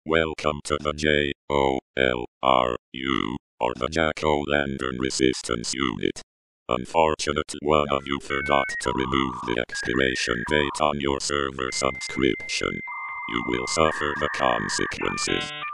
Welcome to the JOLRU, or the Jack-O-Lantern Resistance Unit. Unfortunately, one of you forgot to remove the expiration date on your server subscription. You will suffer the consequences.